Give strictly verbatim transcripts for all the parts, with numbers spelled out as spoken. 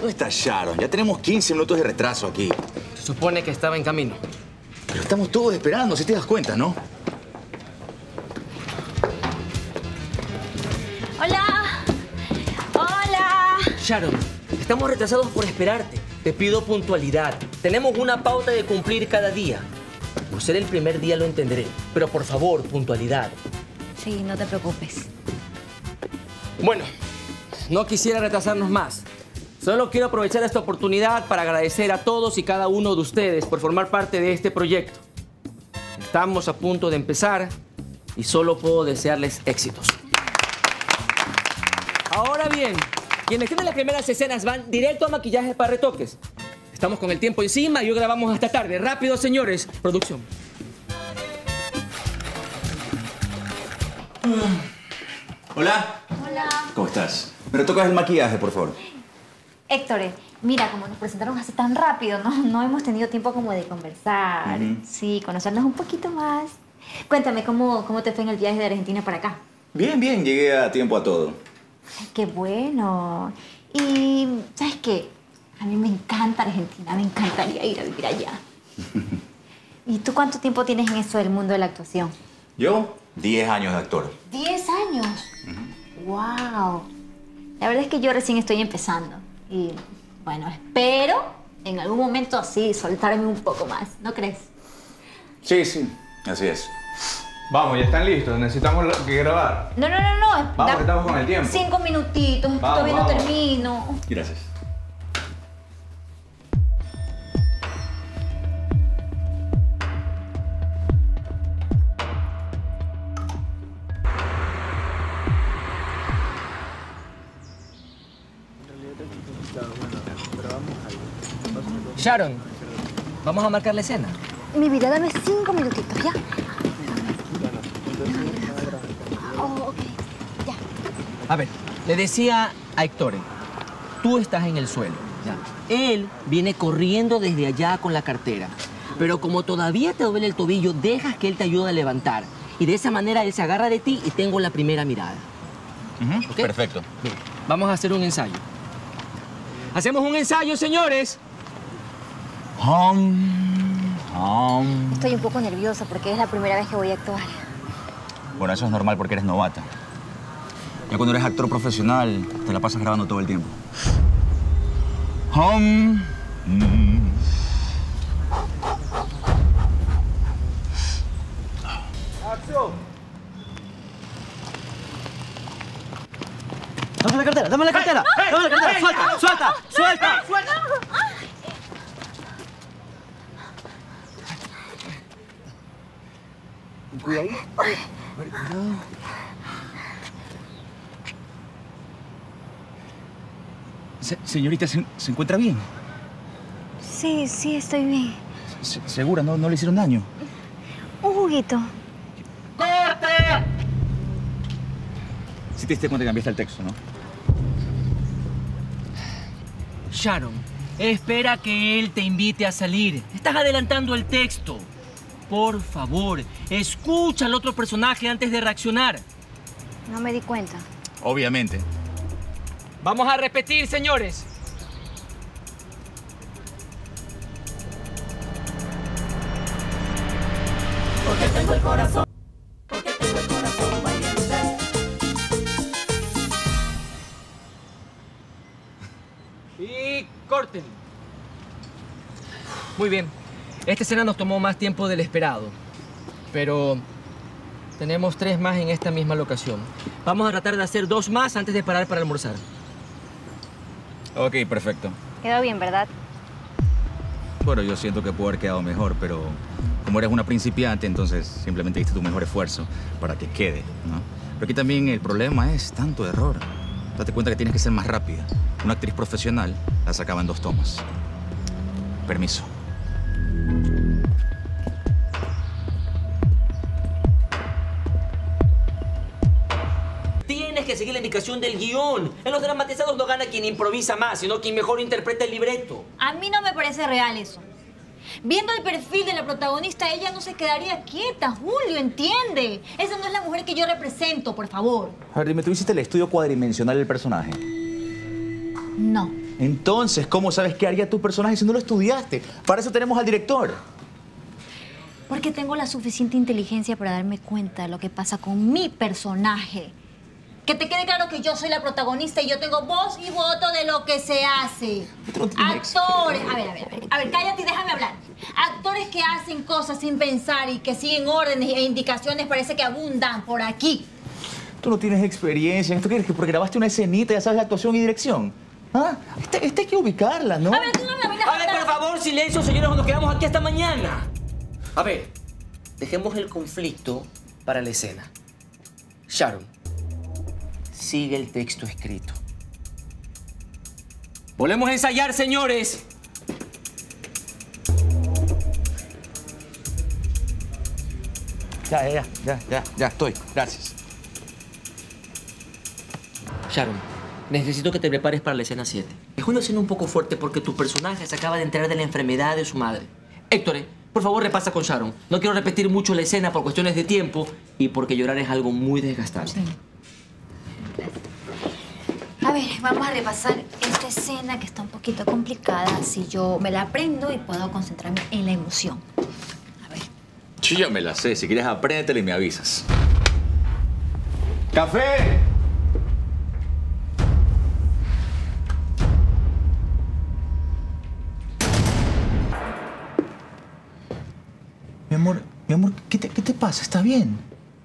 ¿Dónde está Sharon? Ya tenemos quince minutos de retraso aquí. Se supone que estaba en camino. Pero estamos todos esperando, si te das cuenta, ¿no? Hola. Hola. Sharon, estamos retrasados por esperarte. Te pido puntualidad. Tenemos una pauta de cumplir cada día. Por ser el primer día lo entenderé, pero por favor, puntualidad. Sí, no te preocupes. Bueno, no quisiera retrasarnos más. Solo quiero aprovechar esta oportunidad para agradecer a todos y cada uno de ustedes por formar parte de este proyecto. Estamos a punto de empezar y solo puedo desearles éxitos. Ahora bien, quienes tienen las primeras escenas van directo a maquillaje para retoques. Estamos con el tiempo encima y hoy grabamos hasta tarde. Rápido, señores. Producción. Hola. Hola. ¿Cómo estás? Me retocas el maquillaje, por favor. Héctor, mira, como nos presentaron así tan rápido, no, no hemos tenido tiempo como de conversar. Uh-huh. Sí, conocernos un poquito más. Cuéntame, ¿cómo, ¿cómo te fue en el viaje de Argentina para acá? Bien, bien. Llegué a tiempo a todo. Ay, qué bueno. Y, ¿sabes qué? A mí me encanta Argentina, me encantaría ir a vivir allá. ¿Y tú cuánto tiempo tienes en eso del mundo de la actuación? Yo, diez años de actor. ¿Diez años? Uh-huh. ¡Wow! La verdad es que yo recién estoy empezando. Y, bueno, espero en algún momento así soltarme un poco más. ¿No crees? Sí, sí. Así es. Vamos, ya están listos. Necesitamos que grabar. No, no, no, no. Vamos, Da- estamos con el tiempo. Cinco minutitos, es que Vamos, todavía no vamos. termino. Gracias. Sharon, vamos a marcar la escena. Mi vida, dame cinco minutitos, ¿ya? Oh, ok, ya. A ver, le decía a Héctor, tú estás en el suelo. Ya. Él viene corriendo desde allá con la cartera. Pero como todavía te duele el tobillo, dejas que él te ayude a levantar. Y de esa manera él se agarra de ti y tengo la primera mirada. Uh-huh. ¿Ok? Perfecto. Bien, vamos a hacer un ensayo. Hacemos un ensayo, señores. Hum, hum. Estoy un poco nerviosa porque es la primera vez que voy a actuar. Bueno, eso es normal porque eres novata. Ya cuando eres actor profesional, te la pasas grabando todo el tiempo. Hum, mm. ¡Acción! ¡Dame la cartera! ¡Dame la cartera! ¡Dame la cartera! ¡Suelta! ¡Suelta! ¡Suelta! ¡Suelta! Cuidado. Cuidado. Se- señorita, ¿se, se encuentra bien? Sí, sí, estoy bien. Se- ¿Segura? ¿No, ¿No le hicieron daño? Un juguito. Sí te diste cuenta que cambiaste el texto, ¿no? Sharon, espera que él te invite a salir. Estás adelantando el texto. Por favor, escucha al otro personaje antes de reaccionar. No me di cuenta. Obviamente. Vamos a repetir, señores. Porque tengo el corazón, porque tengo el corazón valiente. Y corten. Muy bien. Esta escena nos tomó más tiempo del esperado. Pero tenemos tres más en esta misma locación. Vamos a tratar de hacer dos más antes de parar para almorzar. Ok, perfecto. Quedó bien, ¿verdad? Bueno, yo siento que pudo haber quedado mejor, pero como eres una principiante, entonces simplemente diste tu mejor esfuerzo para que quede, ¿no? Pero aquí también el problema es tanto error. Date cuenta que tienes que ser más rápida. Una actriz profesional la sacaba en dos tomas. Permiso. Tienes que seguir la indicación del guión. En los dramatizados no gana quien improvisa más, sino quien mejor interpreta el libreto. A mí no me parece real eso. Viendo el perfil de la protagonista, ella no se quedaría quieta, Julio, ¿entiende? Esa no es la mujer que yo represento, por favor. A ver, dime, ¿tú hiciste el estudio cuadridimensional del personaje? No. Entonces, ¿cómo sabes qué haría tu personaje si no lo estudiaste? Para eso tenemos al director. Porque tengo la suficiente inteligencia para darme cuenta de lo que pasa con mi personaje. Que te quede claro que yo soy la protagonista y yo tengo voz y voto de lo que se hace. Actores. A ver, a ver, a ver. A ver, cállate y déjame hablar. Actores que hacen cosas sin pensar y que siguen órdenes e indicaciones parece que abundan por aquí. Tú no tienes experiencia. ¿Esto quieres que porque grabaste una escenita ya sabes la actuación y dirección? ¿Ah? Esta este hay que ubicarla, ¿no? A ver, tú no me miras. A ver, por favor, silencio, señores, nos quedamos aquí hasta mañana. A ver, dejemos el conflicto para la escena. Sharon, sigue el texto escrito. Volvemos a ensayar, señores. Ya, ya, ya, ya, ya estoy. Gracias. Sharon, necesito que te prepares para la escena siete. Es una escena un poco fuerte porque tu personaje se acaba de enterar de la enfermedad de su madre. Héctor, por favor, repasa con Sharon. No quiero repetir mucho la escena por cuestiones de tiempo y porque llorar es algo muy desgastante. Sí. A ver, vamos a repasar esta escena que está un poquito complicada. Si yo me la aprendo y puedo concentrarme en la emoción. A ver. Yo ya me la sé. Si quieres, apréndetela y me avisas. ¡Café! Mi amor, mi amor, ¿qué te, qué te pasa? ¿Estás bien?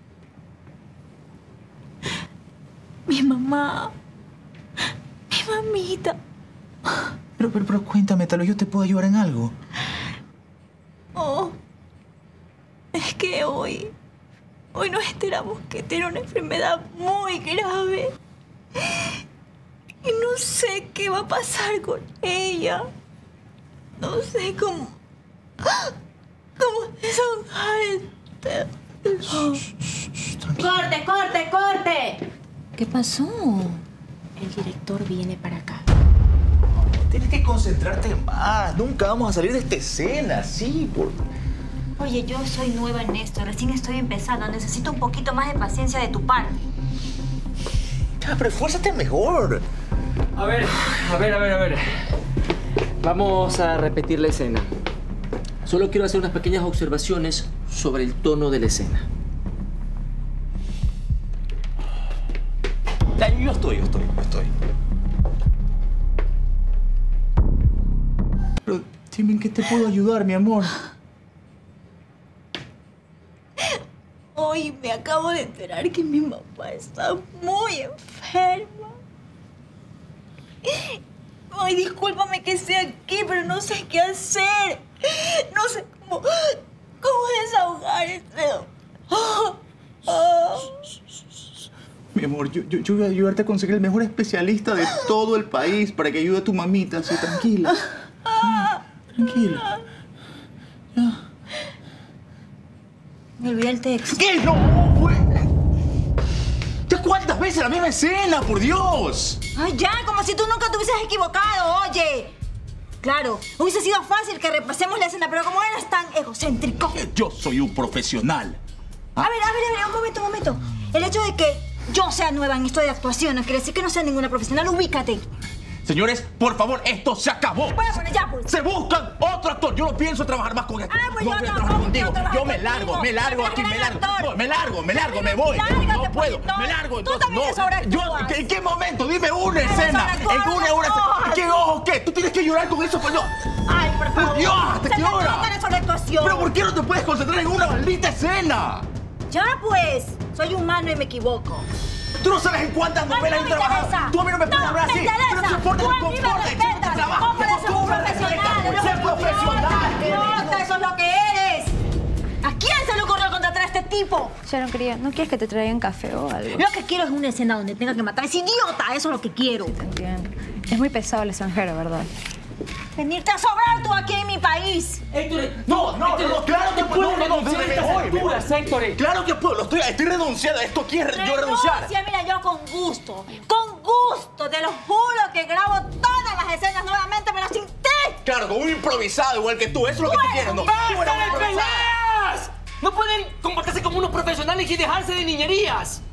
Mi mamá. Mi mamita. Pero, pero, pero cuéntame, tal vez yo te puedo ayudar en algo. Oh. Es que hoy... Hoy nos enteramos que tiene una enfermedad muy grave. Y no sé qué va a pasar con ella. No sé cómo... ¿Cómo desahogar este? ¡Corte, corte, corte! ¿Qué pasó? El director viene para acá. Tienes que concentrarte más. Nunca vamos a salir de esta escena, sí, por... Oye, yo soy nueva en esto. Recién estoy empezando. Necesito un poquito más de paciencia de tu parte. Ya, pero esfuérzate mejor. A ver, a ver, a ver, a ver. Vamos a repetir la escena. Solo quiero hacer unas pequeñas observaciones sobre el tono de la escena. Ya, yo estoy, yo estoy, yo estoy. Pero dime en qué te puedo ayudar, mi amor. Hoy me acabo de enterar que mi mamá está muy enferma. Ay, discúlpame que esté aquí, pero no sé qué hacer. No sé cómo, cómo desahogar este... Oh, oh. Mi amor, yo, yo, yo voy a ayudarte a conseguir el mejor especialista de todo el país para que ayude a tu mamita, así, tranquila. Sí, tranquila. Ya. Me olvidé el texto. ¿Qué? ¡No, güey! ¿Ya cuántas veces la misma escena, por Dios? Ay, ya, como si tú nunca te hubieses equivocado, oye. Claro, hubiese sido fácil que repasemos la escena, pero como eres tan egocéntrico... Yo soy un profesional. ¿Ah? A ver, a ver, a ver, un momento, un momento. El hecho de que yo sea nueva en esto de actuación no quiere decir que no sea ninguna profesional. Ubícate. Señores, por favor, esto se acabó. Bueno, bueno, ya, pues. Se buscan otro actor. Yo no pienso trabajar más con esto. Ah, pues no yo voy a tampoco trabajar contigo. quiero trabajar Yo me contigo. largo, me largo Eres aquí, me gran largo. actor. No, me largo, me largo, me voy. Lárgate, No puedo, Polito. me largo. Tú Entonces, también no. sobreactúas. Yo, ¿en qué momento? Dime una Eres escena. sobreactúas, En una, una sobreactúas. ¿Qué ojo qué? Tú tienes que llorar con eso, pues yo. Ay, por favor. Dios, ¿hasta Se qué me hora? trata de sobreactuación. Pero ¿por qué no te puedes concentrar en una maldita escena? Ya, pues. Soy humano y me equivoco. Tú no sabes en cuántas A mí novelas no he me trabajado. interesa. Tú a mí no me puedes No hablar me así. interesa. Pero no se importa Tú que a mí me comportes, respetas. tu trabajo. ¿Cómo eres un profesional? Eres Sé un profesional. idiota, eso es lo que eres. ¿A quién se le ocurrió contratar a este tipo? Sharon, querida, ¿no quieres que te traigan café o algo? Lo que quiero es una escena donde tenga que matar. ¡Es idiota! Eso es lo que quiero. Te entiendo. Es muy pesado el extranjero, ¿verdad? Venirte a sobrar tú aquí en mi país. Héctor, No, no, Héctor, no, claro que puedes no, no, no, renunciar a me estas voy, me voy. alturas, Héctor. Claro que puedo, lo estoy, estoy renunciando. Esto aquí es yo renunciar. Renuncia, mira, yo con gusto. Con gusto. Te lo juro que grabo todas las escenas nuevamente, pero sin ti. Claro, con un improvisado igual que tú. Eso es lo que tú quieres, ¿no? ¡Basta Tú eres un de improvisado. peleas! No pueden comportarse como unos profesionales y dejarse de niñerías.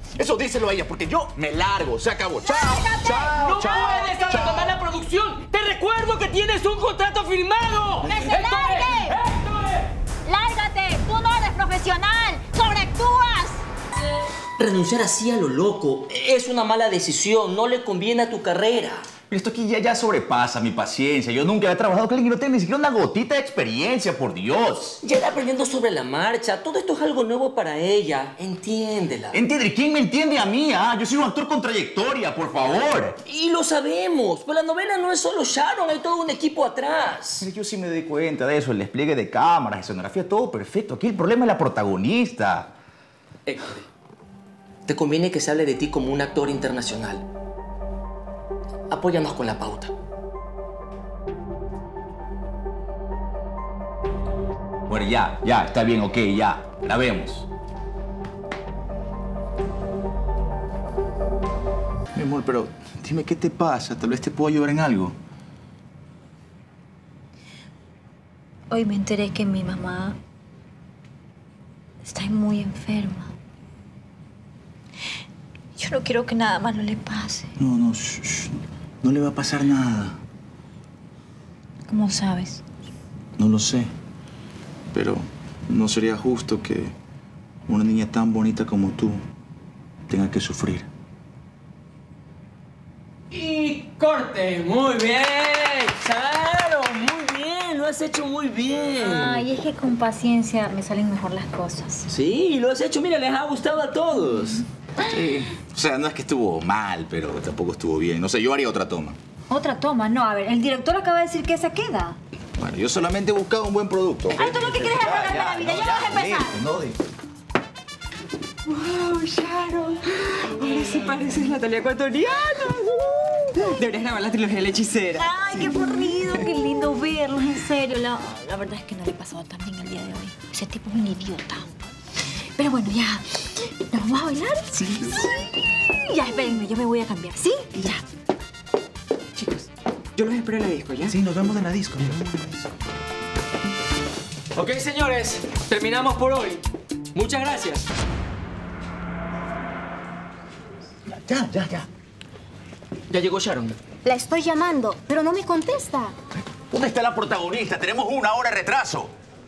Eso díselo a ella, porque yo me largo. Se acabó. Chao. ¡Lárgate! Chao. ¡No chao, puedes abandonar la producción! ¡Te recuerdo que tienes un contrato firmado! ¡Que se ¡Esto es! largue! ¡Esto es! ¡Lárgate! ¡Tú no eres profesional! ¡Sobreactúas! Renunciar así a lo loco es una mala decisión. No le conviene a tu carrera. Pero esto aquí ya, ya sobrepasa mi paciencia. Yo nunca he trabajado con alguien que no tenga ni siquiera una gotita de experiencia, por Dios. Ya está aprendiendo sobre la marcha. Todo esto es algo nuevo para ella. Entiéndela. ¿Entiende? ¿Quién me entiende a mí? Ah? Yo soy un actor con trayectoria, por favor. Y lo sabemos. Pero la novela no es solo Sharon. Hay todo un equipo atrás. Mire, yo sí me doy cuenta de eso. El despliegue de cámaras, escenografía, todo perfecto. Aquí el problema es la protagonista. Héctor, te conviene que se hable de ti como un actor internacional. Apóyanos con la pauta. Bueno, ya, ya, está bien, ok, ya. Grabemos. Mi amor, pero dime qué te pasa. Tal vez te puedo ayudar en algo. Hoy me enteré que mi mamá está muy enferma. Yo no quiero que nada malo le pase. No, no, shh, shh. No le va a pasar nada. ¿Cómo sabes? No lo sé. Pero no sería justo que una niña tan bonita como tú tenga que sufrir. Y corte. Muy bien. Claro, muy bien. Lo has hecho muy bien. Ay, es que con paciencia me salen mejor las cosas. Sí, lo has hecho. Mira, les ha gustado a todos. Sí. O sea, no es que estuvo mal, pero tampoco estuvo bien. No sé, yo haría otra toma. Otra toma, no, a ver, el director acaba de decir que esa queda. Bueno, yo solamente he buscado un buen producto. ¿Okay? Ay, tú lo que quieres es arruinarme la vida, ya vas a empezar. No, de... ¡Wow, Sharon! Ahora sí pareces Natalia ecuatoriana. Deberías grabar la trilogía de la hechicera. Ay, qué aburrido, qué lindo verlos, en serio. La, la verdad es que no le he pasado tan bien el día de hoy. Ese tipo es un idiota. Pero bueno, ya. ¿Nos vamos a bailar? Sí. sí. Ya, espérenme, yo me voy a cambiar, ¿sí? Ya. Chicos, yo los espero en la disco, ¿ya? Sí, nos vemos en la disco. Nos vemos en la disco. Ok, señores. Terminamos por hoy. Muchas gracias. Ya, ya, ya. Ya llegó Sharon. La estoy llamando, pero no me contesta. ¿Dónde está la protagonista? Tenemos una hora de retraso.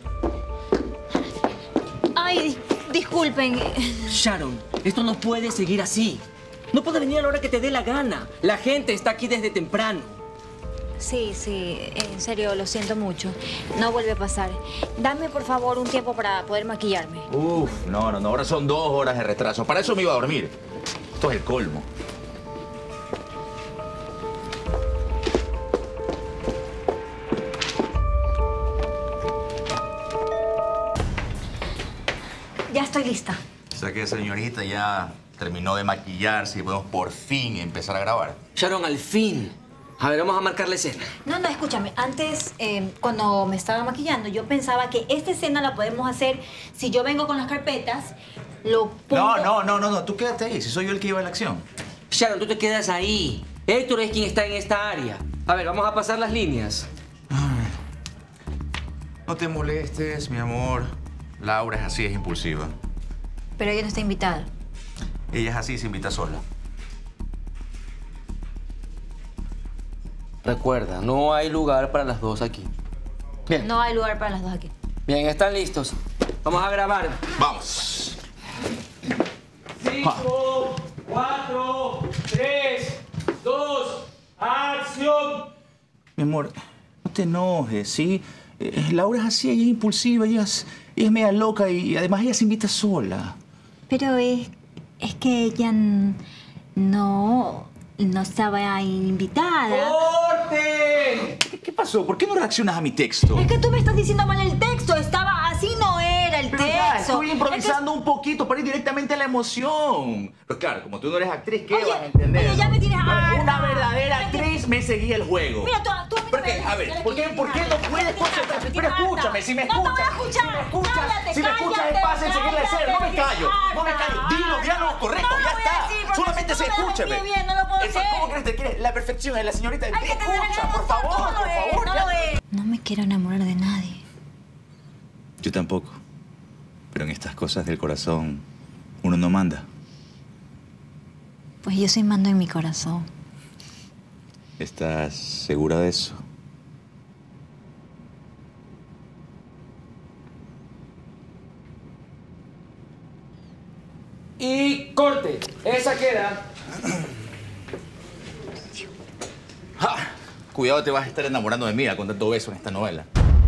Ay, disculpen. Sharon, esto no puede seguir así. No puedes venir a la hora que te dé la gana. La gente está aquí desde temprano. Sí, sí, en serio, lo siento mucho. No vuelve a pasar. Dame, por favor, un tiempo para poder maquillarme. Uf, no, no, no. Ahora son dos horas de retraso. Para eso me iba a dormir. Esto es el colmo. Ya estoy lista. O sea que señorita ya terminó de maquillarse y podemos por fin empezar a grabar. Sharon, al fin. A ver, vamos a marcar la escena. No, no, escúchame. Antes, eh, cuando me estaba maquillando, yo pensaba que esta escena la podemos hacer si yo vengo con las carpetas, lo pongo... No, no, no, no, no. Tú quédate ahí. Si soy yo el que lleva la acción. Sharon, tú te quedas ahí. Héctor es quien está en esta área. A ver, vamos a pasar las líneas. No te molestes, mi amor. Laura es así, es impulsiva. Pero ella no está invitada. Ella es así, se invita sola. Recuerda, no hay lugar para las dos aquí. Bien. No hay lugar para las dos aquí. Bien, están listos. Vamos a grabar. Vamos. Cinco, cuatro, tres, dos, acción. Mi amor, no te enojes, ¿sí? Eh, Laura es así, ella es impulsiva, ella es, ella es media loca y además ella se invita sola. Pero es, es que ella n- no, no estaba invitada. ¡Corte! ¿Qué, qué pasó? ¿Por qué no reaccionas a mi texto? Es que tú me estás diciendo mal el texto. Estaba así, no era el Pero texto. ya, estoy improvisando Es un poquito para ir directamente a la emoción. Pero claro, como tú no eres actriz, ¿qué Oye, vas a entender? oye, ya me tienes harta. Una verdadera actriz me seguía el juego. Mira, tú, tú a mí no ¿Por me qué? ves, A ver, ya ¿por qué, me ¿por qué tienes no harta, puedes ya me tienes concentrarte? harta, Pero ya me tienes escúchame, harta. si me No te voy a escuchas, escuchar. si me escuchas, Cállate, si me escuchas cállate, es fácil seguirle el cero. No me cállate, callo, no me callo. harta. Dilo, dilo, correcto, No lo ya voy a está. decir, porque Solamente si se tú me das escúchame. pie bien, no lo puedo Eso, hacer. ¿cómo crees que quieres? La perfección es la señorita. Hay que tener Escucha, la por emoción, favor, no lo por es, favor. no ya. lo es. No me quiero enamorar de nadie. Yo tampoco. Pero en estas cosas del corazón, uno no manda. Pues yo soy mando en mi corazón. ¿Estás segura de eso? Y corte. Esa queda. ¡Ja! Cuidado, te vas a estar enamorando de mí con tanto beso en esta novela.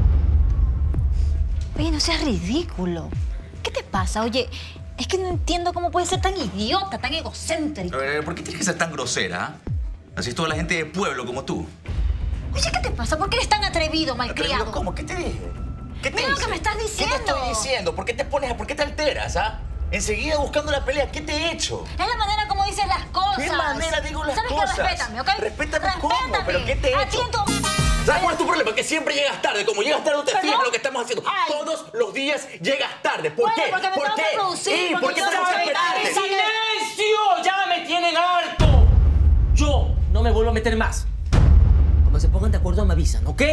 Oye, no seas ridículo. ¿Qué te pasa? Oye, es que no entiendo cómo puedes ser tan idiota, tan egocéntrico. Eh, ¿Por qué tienes que ser tan grosera? Así es toda la gente de pueblo como tú. Oye, ¿qué te pasa? ¿Por qué eres tan atrevido, malcriado? ¿Atrevido cómo? ¿Qué te dije? ¿Qué te Mira lo hice? que me estás diciendo. ¿Qué te estoy diciendo? ¿Por qué te pones, por qué te alteras, ah? Enseguida buscando la pelea. ¿Qué te he hecho? Es la manera como dices las cosas. ¿Qué manera digo las ¿Sabes cosas? Qué? Respétame, ¿ok? Respétame, ¿cómo? Respétame. ¿Pero qué te he A hecho? ti en tu- ¿Sabes cuál es tu problema? Que siempre llegas tarde. Como llegas tarde no te ¿Perdón? fijas en lo que estamos haciendo. Ay. Todos los días llegas tarde. ¿Por Bueno, qué? porque me ¿Por tengo qué? que producir, ¿Y porque por qué yo tenemos que soy esperarte? tarde. ¡Silencio! ¡Ya me tienen harto! Yo no me vuelvo a meter más. Cuando se pongan de acuerdo me avisan, ¿ok?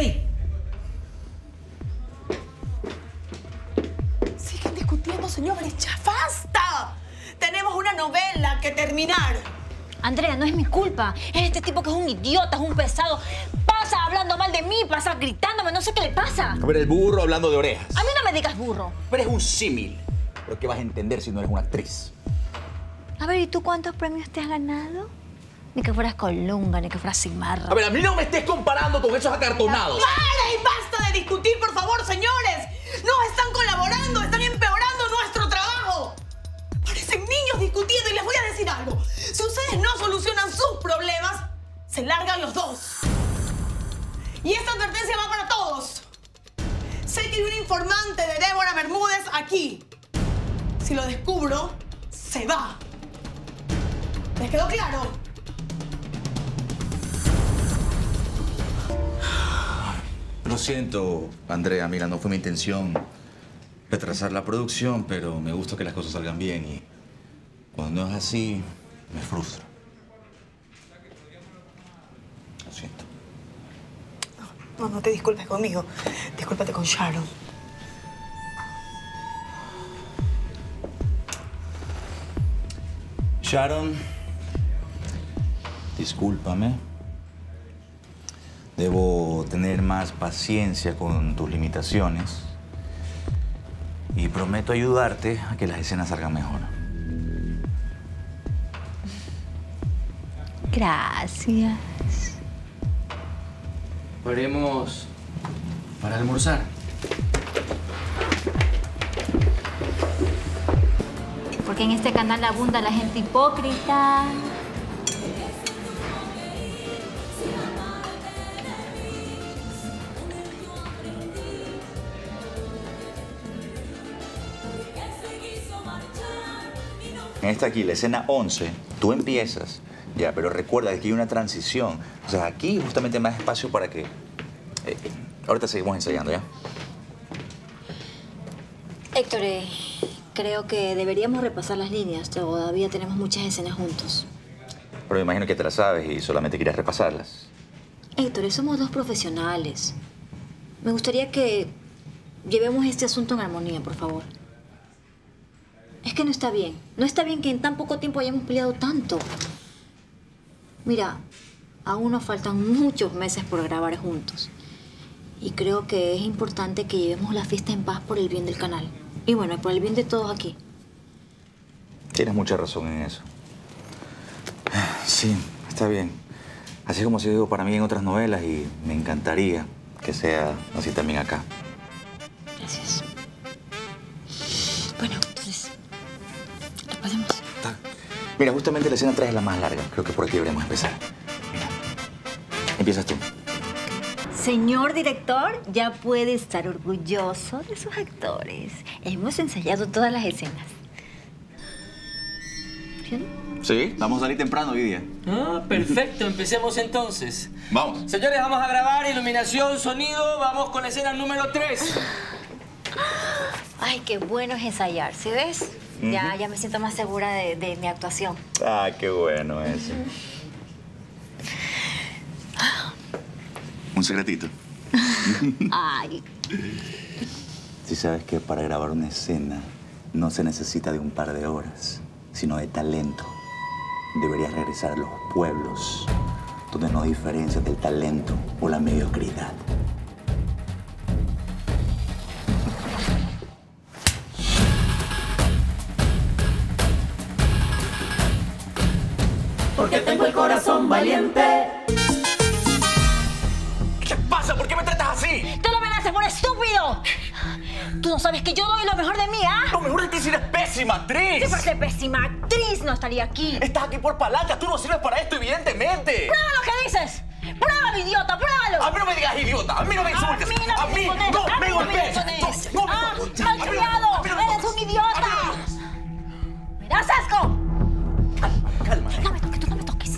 Siguen discutiendo, señores. ¡Ya basta! Tenemos una novela que terminar. Andrea, no es mi culpa. Es este tipo que es un idiota, es un pesado. Pasa hablando mal de mí, pasa gritándome, no sé qué le pasa. A ver, el burro hablando de orejas. A mí no me digas burro. Pero es un símil. Pero ¿qué vas a entender si no eres una actriz? A ver, ¿y tú cuántos premios te has ganado? Ni que fueras Colunga, ni que fueras Cimarra. A ver, a mí no me estés comparando con esos acartonados. ¡Para y basta de discutir, por favor, señores! ¡No están colaborando! ¡Están empeorando nuestro trabajo! Parecen niños discutiendo y les voy a decir algo. Si ustedes no solucionan sus problemas, se largan los dos. Y esta advertencia va para todos. Sé que hay un informante de Débora Bermúdez aquí. Si lo descubro, se va. ¿Les quedó claro? Lo siento, Andrea. Mira, no fue mi intención retrasar la producción, pero me gusta que las cosas salgan bien y cuando no es así, me frustro. Lo siento. No, no te disculpes conmigo. Discúlpate con Sharon. Sharon, discúlpame. Debo tener más paciencia con tus limitaciones y prometo ayudarte a que las escenas salgan mejor. Gracias. Paremos para almorzar. Porque en este canal abunda la gente hipócrita. En esta aquí, la escena once, tú empiezas, ya, pero recuerda que aquí hay una transición. O sea, aquí justamente más espacio para que... Eh, ahorita seguimos ensayando, ¿ya? Héctor, eh, creo que deberíamos repasar las líneas. Todavía tenemos muchas escenas juntos. Pero me imagino que te las sabes y solamente querías repasarlas. Héctor, somos dos profesionales. Me gustaría que llevemos este asunto en armonía, por favor. Es que no está bien. No está bien que en tan poco tiempo hayamos peleado tanto. Mira, aún nos faltan muchos meses por grabar juntos. Y creo que es importante que llevemos la fiesta en paz por el bien del canal. Y bueno, por el bien de todos aquí. Tienes mucha razón en eso. Sí, está bien. Así como se digo para mí en otras novelas y me encantaría que sea así también acá. Gracias. Bueno, entonces, repasemos. Mira, justamente la escena tres es la más larga. Creo que por aquí deberíamos empezar. Mira, empiezas tú. Señor director, ya puede estar orgulloso de sus actores. Hemos ensayado todas las escenas. ¿Sí? Sí, vamos a salir temprano hoy día. Ah, perfecto. Empecemos entonces. Vamos. Señores, vamos a grabar iluminación, sonido. Vamos con la escena número tres. Ay, qué bueno es ensayar, ¿sí ves? Uh-huh. Ya, ya me siento más segura de, de mi actuación. Ah, qué bueno eso. Uh-huh. Un secretito. Ay. Si sabes que para grabar una escena no se necesita de un par de horas, sino de talento. deberías regresar a los pueblos, donde no diferencias del talento o la mediocridad. Porque tengo el corazón valiente. ¿Qué pasa? ¿Por qué me tratas así? ¡Te lo amenazas por estúpido! ¿Tú no sabes que yo doy lo mejor de mí, ah? Lo mejor de ti, si eres pésima actriz. Si fuese pésima actriz, no estaría aquí. Estás aquí por palanca. Tú no sirves para esto, evidentemente. ¡Prueba lo que dices! ¡Pruébalo, idiota! ¡Pruébalo! A mí no me digas idiota. A mí no me insultes. A mí no me no A me mí no me golpees. insultes. No, no me ¡Ah! golpees. ¡Malcriado! ¡Eres un idiota! ¡Me das asco! Calma. No me toques, tú no me toques.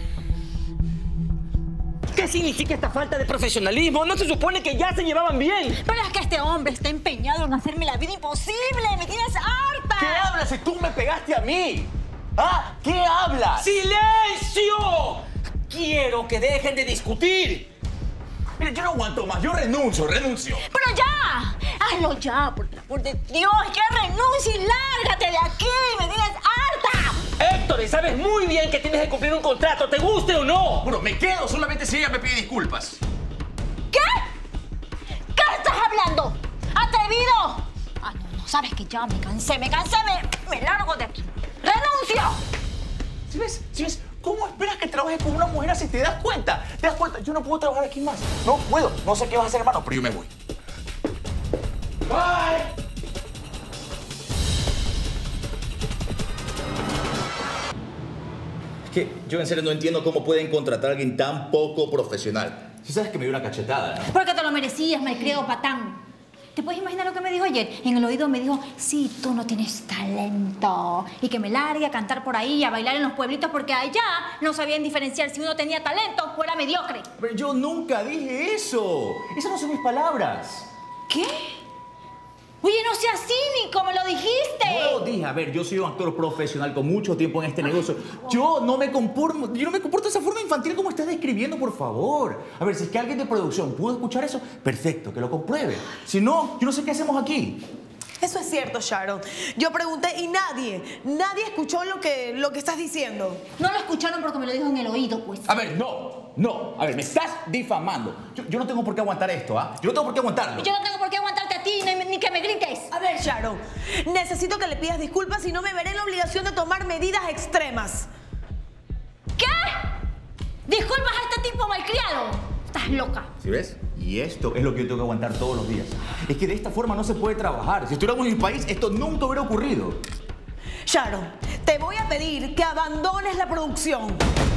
¿Qué significa esta falta de profesionalismo? ¿No se supone que ya se llevaban bien? Pero es que este hombre está empeñado en hacerme la vida imposible. ¡Me tienes harta! ¿Qué hablas si tú me pegaste a mí? ¿Ah? ¿Qué hablas? ¡Silencio! Quiero que dejen de discutir. Mira, yo no aguanto más. Yo renuncio, renuncio. ¡Pero ya! ¡Hazlo ya, por el amor de Dios! ¡Ya renuncia y lárgate de aquí! ¡Me tienes harta! Héctor, sabes muy bien que tienes que cumplir un contrato, ¿te guste o no? Bueno, me quedo solamente si ella me pide disculpas. ¿Qué? ¿Qué estás hablando? ¡Atrevido! Ah, no, no, sabes que ya me cansé, me cansé, me, me largo de aquí. ¡Renuncio! ¿Sí ves? ¿Sí ves? ¿Cómo esperas que trabajes con una mujer así? ¿Te das cuenta? ¿Te das cuenta? Yo no puedo trabajar aquí más. No puedo. No sé qué vas a hacer, hermano, pero yo me voy. Bye. Es que yo en serio no entiendo cómo pueden contratar a alguien tan poco profesional. Si sabes que me dio una cachetada, ¿no? Porque te lo merecías, malcriado patán. ¿Te puedes imaginar lo que me dijo ayer? En el oído me dijo, sí, tú no tienes talento. Y que me largue a cantar por ahí, a bailar en los pueblitos, porque allá no sabían diferenciar si uno tenía talento o era mediocre. Pero yo nunca dije eso. Esas no son mis palabras. ¿Qué? Oye, no seas cínico, me lo dijiste. No lo dije. A ver, yo soy un actor profesional con mucho tiempo en este negocio. Yo no me comporto, yo no me comporto de esa forma infantil como estás describiendo, por favor. A ver, si es que alguien de producción pudo escuchar eso, perfecto, que lo compruebe. Si no, yo no sé qué hacemos aquí. Eso es cierto, Sharon. Yo pregunté y nadie, nadie escuchó lo que, lo que estás diciendo. No lo escucharon porque me lo dijo en el oído, pues. A ver, no, no. A ver, me estás difamando. Yo, yo no tengo por qué aguantar esto, ¿ah? Yo no tengo por qué aguantarlo. Yo no tengo por qué aguantarte a ti ni, ni que me grites. A ver, Sharon, necesito que le pidas disculpas y no me veré en la obligación de tomar medidas extremas. ¿Qué? ¿Disculpas a este tipo malcriado? Estás loca. ¿Sí ves? Y esto es lo que yo tengo que aguantar todos los días. Es que de esta forma no se puede trabajar. Si estuviéramos en mi país, esto nunca hubiera ocurrido. Sharon, te voy a pedir que abandones la producción.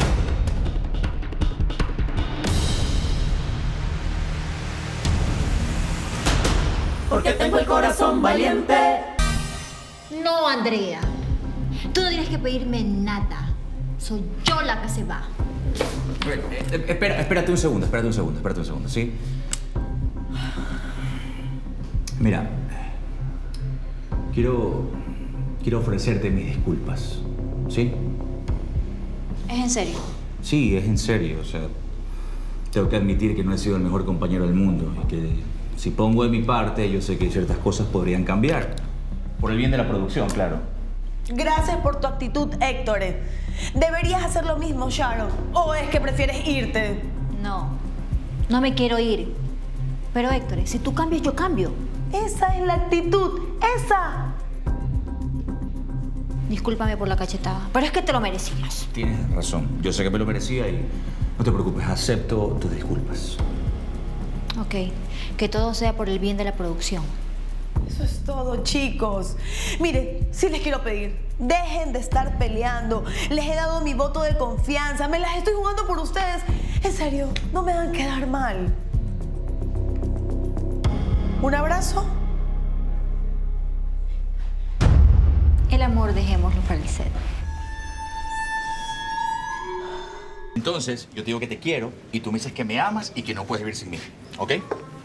Porque tengo el corazón valiente. No, Andrea. Tú no tienes que pedirme nada. Soy yo la que se va. Bueno, eh, espera, espérate un segundo, espérate un segundo, espérate un segundo, ¿sí? Mira, quiero, quiero ofrecerte mis disculpas, ¿sí? ¿Es en serio? Sí, es en serio, o sea, tengo que admitir que no he sido el mejor compañero del mundo y que si pongo de mi parte, yo sé que ciertas cosas podrían cambiar. Por el bien de la producción, claro. Gracias por tu actitud, Héctor. Deberías hacer lo mismo, Sharon. ¿O es que prefieres irte? No, no me quiero ir. Pero, Héctor, si tú cambias, yo cambio. Esa es la actitud, esa. Discúlpame por la cachetada, pero es que te lo merecías. Tienes razón, yo sé que me lo merecía y no te preocupes, acepto tus disculpas. Ok, que todo sea por el bien de la producción. Eso es todo, chicos. Mire, sí les quiero pedir, dejen de estar peleando. Les he dado mi voto de confianza, me las estoy jugando por ustedes. En serio, no me hagan quedar mal. ¿Un abrazo? El amor dejémoslo para el set. Entonces, yo te digo que te quiero y tú me dices que me amas y que no puedes vivir sin mí, ¿ok?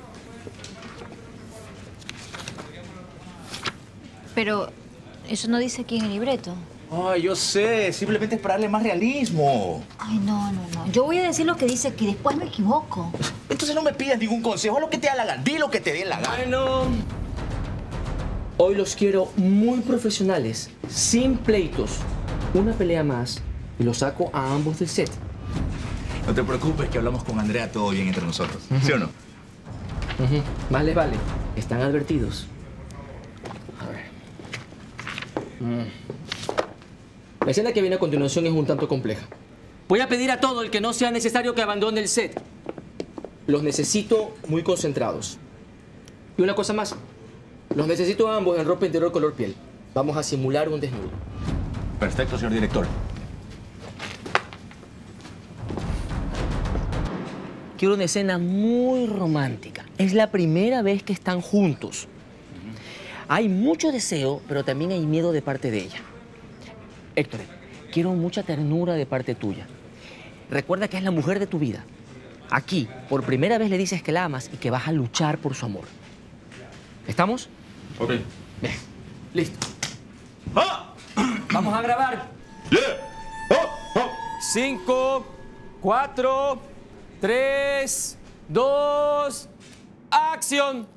Pero eso no dice aquí en el libreto. Ay, yo sé, simplemente es para darle más realismo. Ay, no, no, no. Yo voy a decir lo que dice aquí, después me equivoco. Entonces no me pidas ningún consejo, haz lo que te da la gana, di lo que te dé la gana. Bueno, hoy los quiero muy profesionales, sin pleitos. Una pelea más y los saco a ambos del set. No te preocupes que hablamos con Andrea todo bien entre nosotros. Uh-huh. ¿Sí o no? Uh-huh. Más les vale. Están advertidos. A ver. Mm. La escena que viene a continuación es un tanto compleja. Voy a pedir a todo el que no sea necesario que abandone el set. Los necesito muy concentrados. Y una cosa más. Los necesito a ambos en ropa interior color piel. Vamos a simular un desnudo. Perfecto, señor director. Quiero una escena muy romántica. Es la primera vez que están juntos. Hay mucho deseo, pero también hay miedo de parte de ella. Héctor, quiero mucha ternura de parte tuya. Recuerda que es la mujer de tu vida. Aquí, por primera vez le dices que la amas y que vas a luchar por su amor. ¿Estamos? Ok. Bien. Listo. ¡Ah! Vamos a grabar. Yeah. Oh, oh. Cinco, cuatro, tres, dos, acción.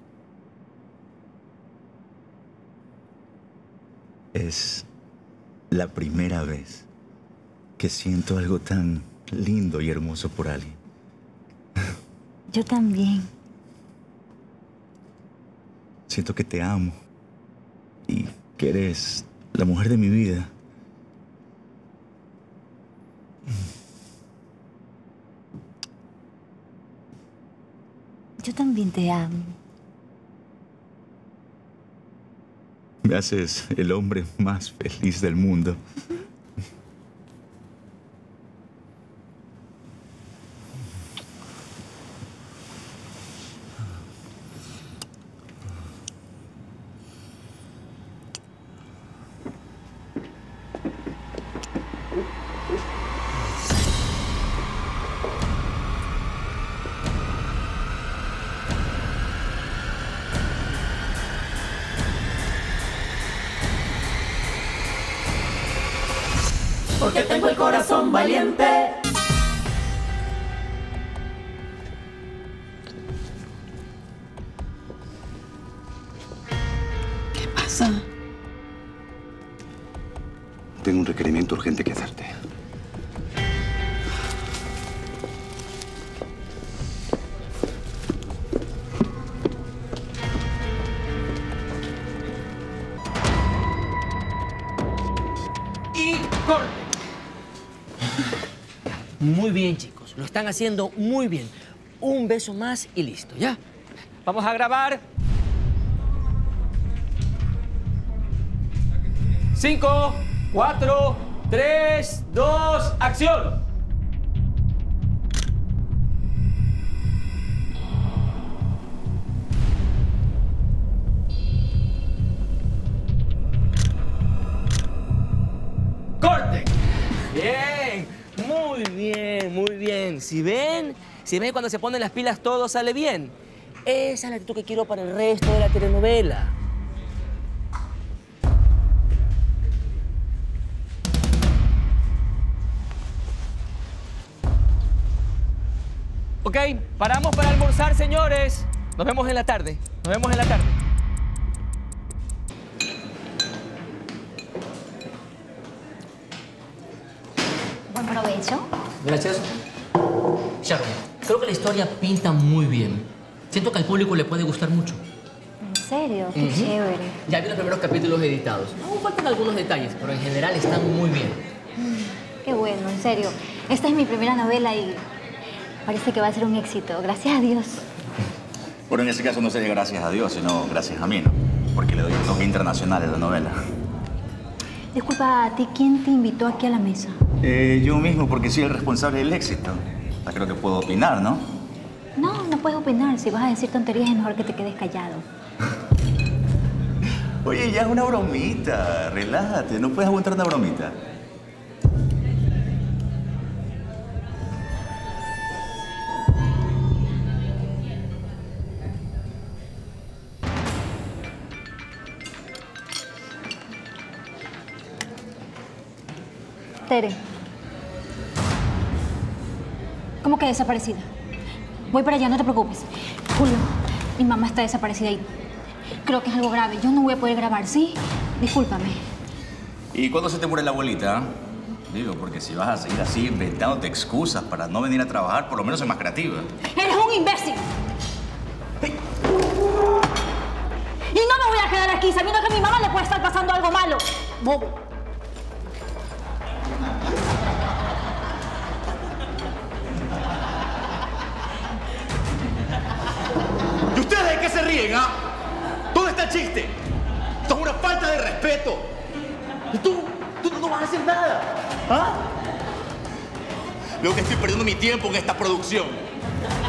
Es la primera vez que siento algo tan lindo y hermoso por alguien. Yo también. Siento que te amo y que eres la mujer de mi vida. Yo también te amo. Me haces el hombre más feliz del mundo. Porque tengo el corazón valiente. ¿Qué pasa? Tengo un requerimiento urgente que hacerte. Y corte. Muy bien, chicos. Lo están haciendo muy bien. Un beso más y listo, ¿ya? Vamos a grabar. Cinco, cuatro, tres, dos, acción. ¡Corte! Bien, muy bien, muy bien. Si ven, si ven cuando se ponen las pilas todo sale bien. Esa es la actitud que quiero para el resto de la telenovela. Ok, paramos para almorzar, señores. Nos vemos en la tarde. Nos vemos en la tarde. Buen provecho. Gracias. Sharon, creo que la historia pinta muy bien. Siento que al público le puede gustar mucho. ¿En serio? Qué Uh-huh. chévere. Ya vi los primeros capítulos editados. Aún faltan algunos detalles, pero en general están muy bien. Mm, qué bueno, en serio. Esta es mi primera novela y parece que va a ser un éxito. Gracias a Dios. Bueno, en ese caso no sería gracias a Dios, sino gracias a mí, ¿no? Porque le doy un toque internacional a la novela. Disculpa, ¿a ti quién te invitó aquí a la mesa? Eh, yo mismo, porque soy el responsable del éxito. Ya creo que puedo opinar, ¿no? No, no puedes opinar. Si vas a decir tonterías es mejor que te quedes callado. Oye, ya es una bromita. Relájate, no puedes aguantar una bromita. Tere. ¿Cómo que desaparecida? Voy para allá, no te preocupes. Julio, mi mamá está desaparecida y creo que es algo grave. Yo no voy a poder grabar, ¿sí? Discúlpame. ¿Y cuándo se te muere la abuelita? Digo, porque si vas a seguir así inventándote excusas para no venir a trabajar, por lo menos es más creativa. ¡Eres un imbécil! Y no me voy a quedar aquí sabiendo que a mi mamá le puede estar pasando algo malo. Bobo. ¿Y ustedes de qué se ríen, ah? ¿Dónde está el chiste? Esto es una falta de respeto. Y tú, tú no vas a hacer nada, ¿ah? Veo que estoy perdiendo mi tiempo en esta producción.